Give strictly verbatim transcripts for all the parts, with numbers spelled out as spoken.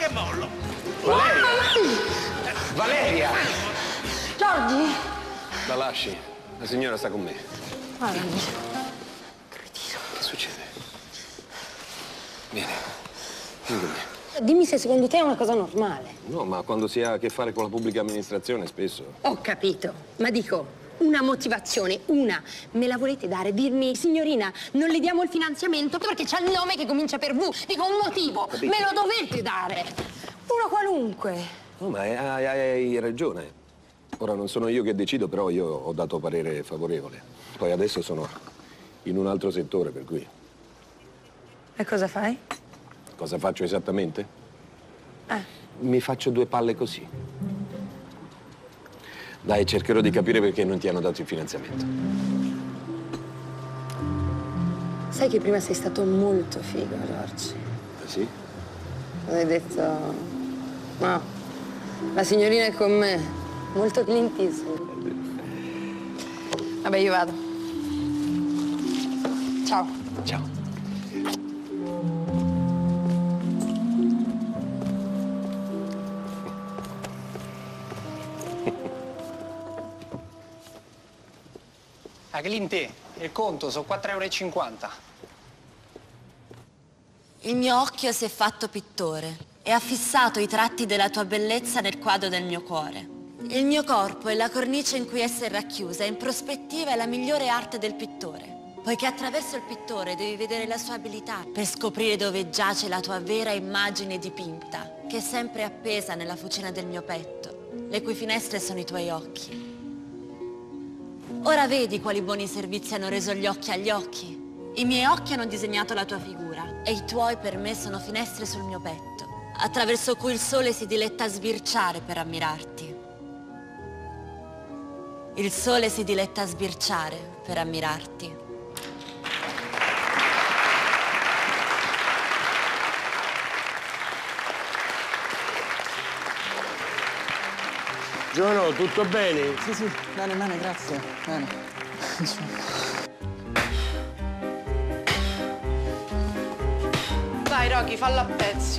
che mollo. Valeria! Valeria! Giorgi? La lasci. La signora sta con me. Ah, Cretino. Che succede? Vieni. Vieni con me. Dimmi se secondo te è una cosa normale. No, ma quando si ha a che fare con la pubblica amministrazione, spesso... Ho capito, ma dico, una motivazione, una, me la volete dare? Dirmi, signorina, non le diamo il finanziamento perché c'ha il nome che comincia per V. Dico un motivo, Capito. me lo dovete dare. Uno qualunque. No, ma hai, hai, hai ragione. Ora non sono io che decido, però io ho dato parere favorevole. Poi adesso sono in un altro settore, per cui... E cosa fai? Cosa faccio esattamente? Eh. Mi faccio due palle così. Dai, cercherò di capire perché non ti hanno dato il finanziamento. Sai che prima sei stato molto figo, Giorgi. Ah, sì? Hai detto, no, la signorina è con me. Molto Clint Eastwood. Vabbè, io vado. Ciao. Ciao. A Clintè, il conto sono quattro euro e cinquanta. Il mio occhio si è fatto pittore e ha fissato i tratti della tua bellezza nel quadro del mio cuore. Il mio corpo è la cornice in cui essa è racchiusa e in prospettiva è la migliore arte del pittore. Poiché attraverso il pittore devi vedere la sua abilità per scoprire dove giace la tua vera immagine dipinta, che è sempre appesa nella fucina del mio petto, le cui finestre sono i tuoi occhi. Ora vedi quali buoni servizi hanno reso gli occhi agli occhi. I miei occhi hanno disegnato la tua figura e i tuoi per me sono finestre sul mio petto, attraverso cui il sole si diletta a sbirciare per ammirarti. Il sole si diletta a sbirciare per ammirarti. Giorno, tutto bene? Sì, sì, bene, bene, grazie. Bene. Dai, Rocky, fallo a pezzi.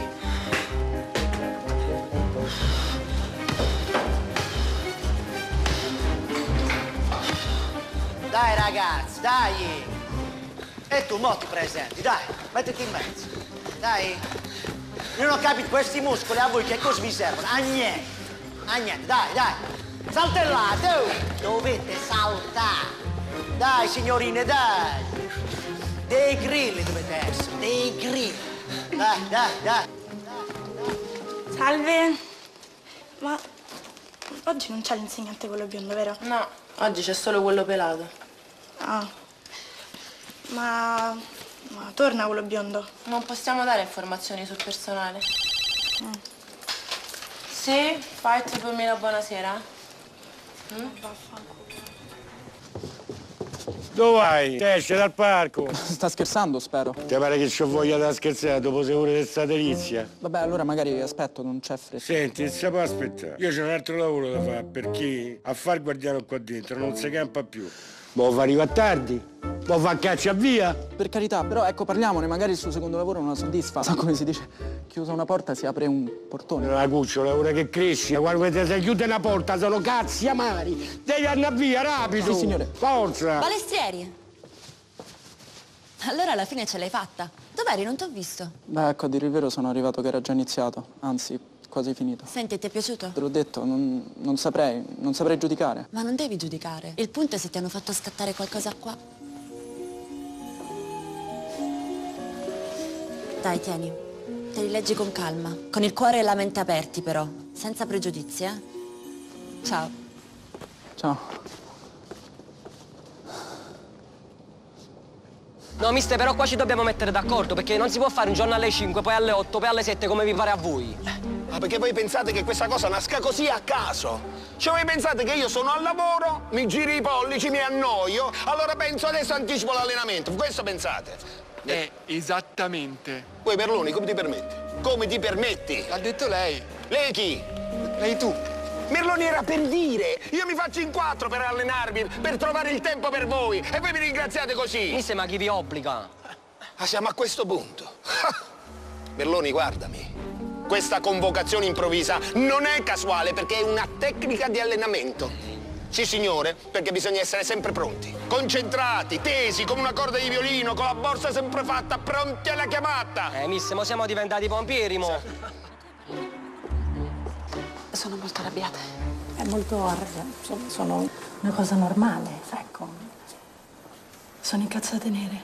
Dai, ragazzi, dai! E tu, mo ti presenti, dai, mettiti in mezzo. Dai. Io non ho capito questi muscoli a voi che cosa vi servono? A niente. A niente, dai, dai. Saltellate, oh. Dovete saltare. Dai, signorine, dai. Dei grilli dovete essere, dei grilli. Dai, dai, dai. Salve. Ma oggi non c'è l'insegnante quello biondo, vero? No, oggi c'è solo quello pelato. Ah. Ma... ma torna quello biondo? Non possiamo dare informazioni sul personale. Mm. Sì, Fight duemila, buonasera. Mm? Dove vai? Esce dal parco. Sta scherzando, spero. Ti pare che c'ho voglia da scherzare dopo sei ore di sta delizia? Vabbè, allora magari aspetto, non c'è fretta. Senti, non si può aspettare. Io c'ho un altro lavoro da fare, perché a far guardiano qua dentro non si campa più. Vuoi fare arrivare tardi? Vuoi fare caccia via? Per carità, però ecco, parliamone, magari il suo secondo lavoro non la soddisfa. Sa come si dice? Chiusa una porta si apre un portone. La cucciola, ora che cresci, quando si chiude una porta sono cazzi amari. Devi andare via, rapido! Sì, signore. Forza! Balestrieri! Allora alla fine ce l'hai fatta. Dov'eri? Non ti ho visto. Beh, ecco, a dire il vero sono arrivato che era già iniziato. Anzi, quasi finito. Senti, ti è piaciuto? Te l'ho detto, non, non saprei, non saprei giudicare. Ma non devi giudicare. Il punto è se ti hanno fatto scattare qualcosa qua. Dai, tieni. Te li leggi con calma. Con il cuore e la mente aperti, però. Senza pregiudizi, eh? Ciao. Ciao. No, mister, però qua ci dobbiamo mettere d'accordo, perché non si può fare un giorno alle cinque, poi alle otto, poi alle sette, come vi pare a voi. Ma perché voi pensate che questa cosa nasca così a caso? Cioè voi pensate che io sono al lavoro, mi giri i pollici, mi annoio, allora penso adesso anticipo l'allenamento, questo pensate? Eh, esattamente. Poi Merloni, come ti permetti? Come ti permetti? L'ha detto lei. Lei chi? Lei tu. Merloni era per dire, io mi faccio in quattro per allenarmi, per trovare il tempo per voi, e voi mi ringraziate così. Mister, ma chi vi obbliga? Ah, siamo a questo punto. Merloni, guardami. Questa convocazione improvvisa non è casuale perché è una tecnica di allenamento. Sì, signore, perché bisogna essere sempre pronti, concentrati, tesi, come una corda di violino, con la borsa sempre fatta, pronti alla chiamata. Eh, miss, mo siamo diventati pompieri, mo. Sono molto arrabbiata. È molto arrabbiata. Sono, sono una cosa normale, ecco. Sono incazzate nere.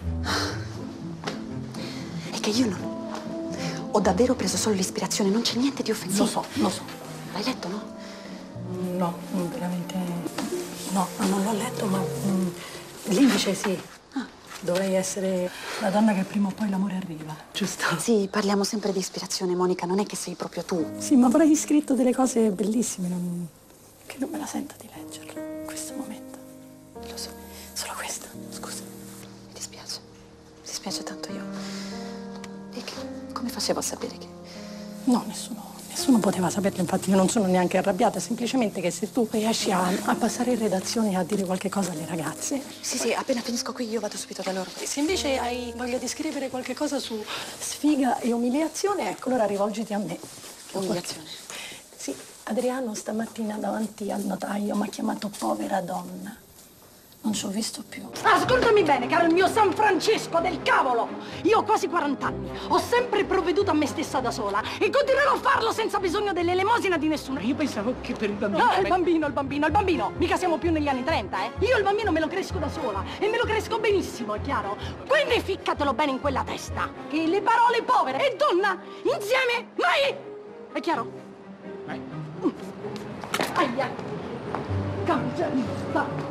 È che io non... Ho davvero preso solo l'ispirazione, non c'è niente di offensivo. Lo so, lo so. L'hai letto, no? No, veramente... No, non l'ho letto, ma... Mm, l'indice sì. Ah. Dovrei essere la donna che prima o poi l'amore arriva, giusto? Sì, parliamo sempre di ispirazione, Monica, non è che sei proprio tu. Sì, ma avrei scritto delle cose bellissime, non... che non me la sento di leggerle in questo momento. Lo so, solo questa. Scusa, mi dispiace. Mi dispiace tanto io. E che... come facevo a sapere che... No, nessuno... Nessuno poteva saperlo, infatti io non sono neanche arrabbiata, semplicemente che se tu riesci a, a passare in redazione e a dire qualche cosa alle ragazze... Sì, sì, appena finisco qui io vado subito da loro. Se invece hai voglia di scrivere qualche cosa su sfiga e umiliazione, ecco, allora rivolgiti a me. Umiliazione? Sì, Adriano stamattina davanti al notaio mi ha chiamato povera donna. Non ci ho visto più. Ascoltami bene, caro il mio San Francesco del cavolo! Io ho quasi quaranta anni, ho sempre provveduto a me stessa da sola e continuerò a farlo senza bisogno dell'elemosina di nessuno. Io pensavo che per il bambino... No, il bambino, il bambino, il bambino! Mica siamo più negli anni trenta, eh? Io il bambino me lo cresco da sola e me lo cresco benissimo, è chiaro? Quindi ficcatelo bene in quella testa, che le parole povere e donna insieme mai! È chiaro? Mai. Mm. Aia! Cancerista!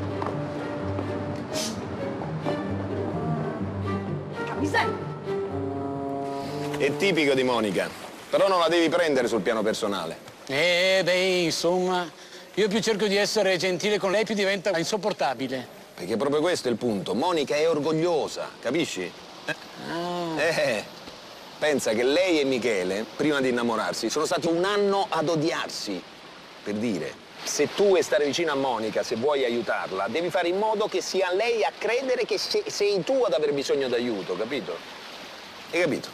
È tipico di Monica, però non la devi prendere sul piano personale. Eh, beh, insomma, io più cerco di essere gentile con lei, più diventa insopportabile. Perché proprio questo è il punto. Monica è orgogliosa, capisci? Eh. Ah. eh, pensa che lei e Michele, prima di innamorarsi, sono stati un anno ad odiarsi. Per dire, se tu vuoi stare vicino a Monica, se vuoi aiutarla, devi fare in modo che sia lei a credere che se, sei tu ad aver bisogno d'aiuto, capito? Hai capito?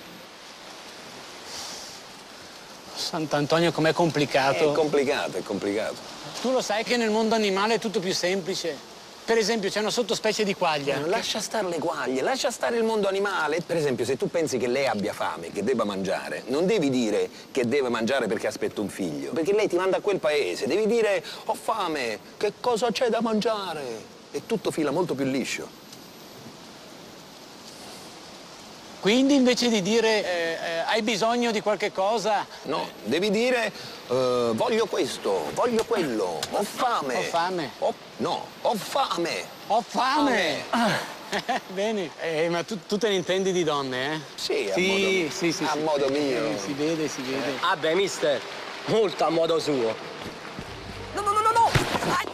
Sant'Antonio, com'è complicato. È complicato, è complicato. Tu lo sai che nel mondo animale è tutto più semplice. Per esempio, c'è una sottospecie di quaglia. No, lascia stare le quaglie, lascia stare il mondo animale. Per esempio, se tu pensi che lei abbia fame, che debba mangiare, non devi dire che deve mangiare perché aspetta un figlio. Perché lei ti manda a quel paese. Devi dire, ho fame, che cosa c'è da mangiare? E tutto fila molto più liscio. Quindi invece di dire eh, eh, hai bisogno di qualche cosa... No, devi dire eh, voglio questo, voglio quello, ho fame. Ho fame. Ho, no, ho fame. Ho fame. Ah, bene, eh, ma tu, tu te ne intendi di donne, eh? Sì, a sì, modo mio. Sì, sì, a sì. modo mio. Eh, si vede, si vede. Ah beh, mister, molto a modo suo. No, no, no, no, no! Ai.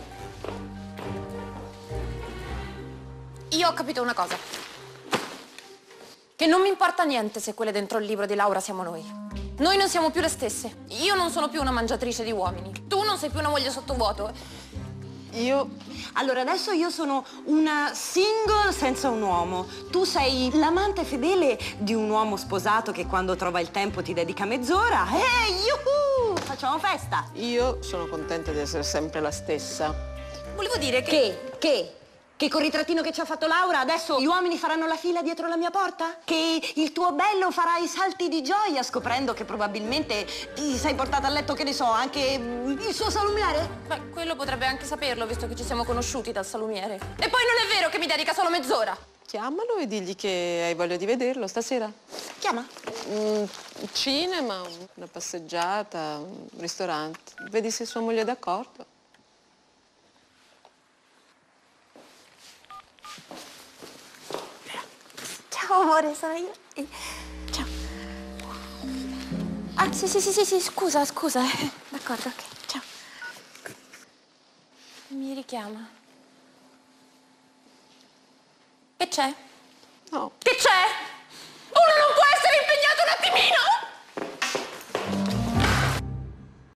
Io ho capito una cosa. Che non mi importa niente se quelle dentro il libro di Laura siamo noi. Noi non siamo più le stesse. Io non sono più una mangiatrice di uomini. Tu non sei più una moglie sottovuoto. Io... Allora, adesso io sono una single senza un uomo. Tu sei l'amante fedele di un uomo sposato che quando trova il tempo ti dedica mezz'ora. Ehi, yuhu! Facciamo festa! Io sono contenta di essere sempre la stessa. Volevo dire che... Che? Che? Che col ritrattino che ci ha fatto Laura adesso gli uomini faranno la fila dietro la mia porta? Che il tuo bello farà i salti di gioia scoprendo che probabilmente ti sei portata a letto, che ne so, anche il suo salumiere? Beh, quello potrebbe anche saperlo, visto che ci siamo conosciuti dal salumiere. E poi non è vero che mi dedica solo mezz'ora. Chiamalo e digli che hai voglia di vederlo stasera. Chiama. Un cinema, una passeggiata, un ristorante. Vedi se sua moglie è d'accordo. Ciao amore, sono io. Ciao. Ah, sì, sì, sì, sì, sì, scusa, scusa. D'accordo, ok, ciao. Mi richiama. Che c'è? No. Che c'è? Uno non può essere impegnato un attimino?